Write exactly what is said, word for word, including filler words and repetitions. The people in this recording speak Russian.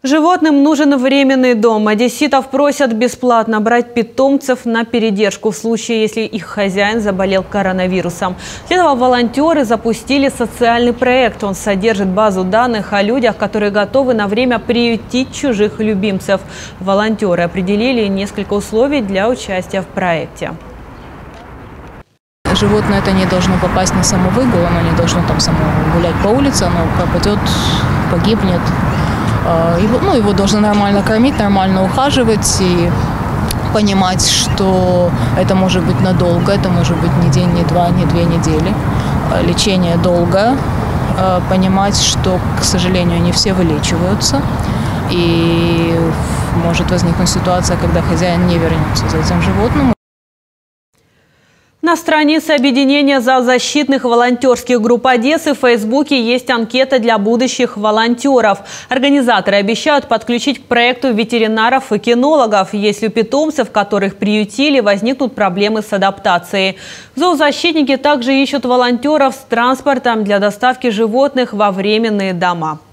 Животным нужен временный дом. Одесситов просят бесплатно брать питомцев на передержку в случае, если их хозяин заболел коронавирусом. Для этого волонтеры запустили социальный проект. Он содержит базу данных о людях, которые готовы на время приютить чужих любимцев. Волонтеры определили несколько условий для участия в проекте. Животное это не должно попасть на самовыгул, оно не должно там само гулять по улице, оно попадет, погибнет. Его, ну, его должны нормально кормить, нормально ухаживать и понимать, что это может быть надолго, это может быть не день, не два, не две недели. Лечение долгое. Понимать, что, к сожалению, не все вылечиваются. И может возникнуть ситуация, когда хозяин не вернется за этим животным. На странице объединения зоозащитных волонтерских групп Одессы в Фейсбуке есть анкета для будущих волонтеров. Организаторы обещают подключить к проекту ветеринаров и кинологов, если у питомцев, которых приютили, возникнут проблемы с адаптацией. Зоозащитники также ищут волонтеров с транспортом для доставки животных во временные дома.